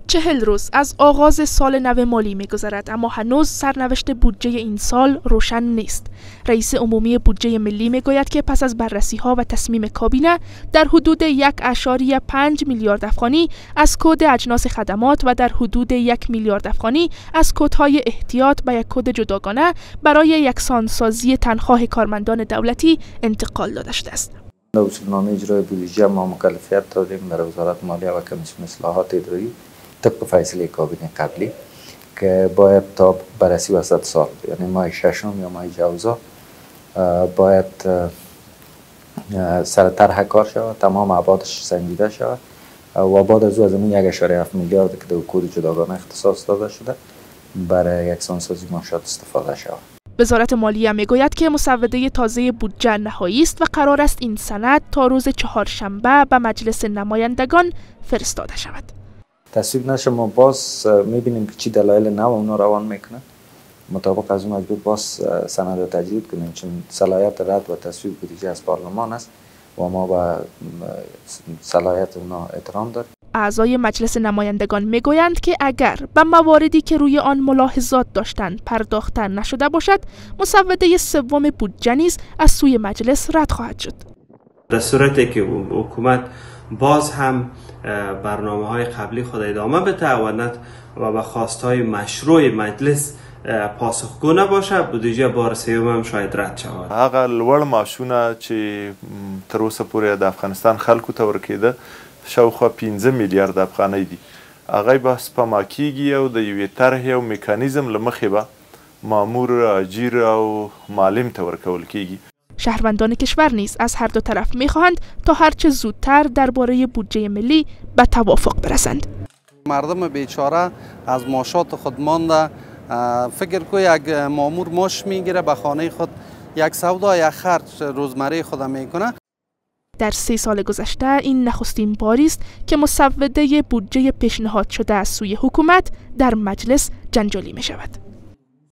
40 روز از آغاز سال نو مالی می‌گذرد، اما هنوز سرنوشت بودجه این سال روشن نیست. رئیس عمومی بودجه ملی میگوید که پس از بررسی‌ها و تصمیم کابینه در حدود 1.5 میلیارد افغانی از کد اجناس خدمات و در حدود 1 میلیارد افغانی از کدهای احتیاط به یک کد جداگانه برای یکسانسازی تنخواه کارمندان دولتی انتقال داده شده است. در اصولنامه اجرای بودجه ما مکلفیت دادیم در وزارت مالیه و کمیسیون اصلاحات اداری طبق فیصله کابینه قبلی که باید تا بررسی وسط سال، یعنی ماه ششم یا ماه جوزا، باید سر طرح کار شود، تمام ابعادش سنجیده شود و بعد از او از اون 1.7 میلیارد که در کد جداگانه اختصاص داده شده برای یکسانسازی معاشات استفاده شود. وزارت مالیه میگوید که مسوده تازه بودجه نهایی است و قرار است این سند تا روز چهارشنبه به مجلس نمایندگان فرستاده شود. تصویب نشه ما باز میبینیم که چی دلایل نو اونا روان میکنه، مطابق از اون مجبور باز سند را تجدید کنیم، چون صلاحیت رد و تصویب بودجه از پارلمان است و ما به صلاحیت اونا احترام داریم. اعضای مجلس نمایندگان میگویند که اگر به مواردی که روی آن ملاحظات داشتند پرداخته نشده باشد، مسوده سوم بودجه نیز از سوی مجلس رد خواهد شد. در صورتی که حکومت باز هم برنامه‌های قبلی خود ادامه بده و به خواستهای مشروع مجلس پاسخگو نباشه، بودجه بار سوم هم شاید رد شود. هغه لوړ معاشونه چې تر اوسه پورې د افغانستان خلکو ته ورکېده شاوخوا 15 میلیارد افغانۍ دي. هغه به سپما کیږي او د یوې طرحې او میکانیزم له مخې به مامور، اجیر او معلم ته ورکول کیږي. شهروندان کشور نیز از هر دو طرف میخواهند تا هرچه زودتر درباره بودجه ملی به توافق برسند. مردم بیچاره از معاشات خود مانده، فکر کو یک مامور ماش میگیره به خانه خود یک سودا یا خرج روزمره خود میکنه. در 3 سال گذشته این نخستین باری است که مسوده بودجه پیشنهاد شده از سوی حکومت در مجلس جنجالی می شود.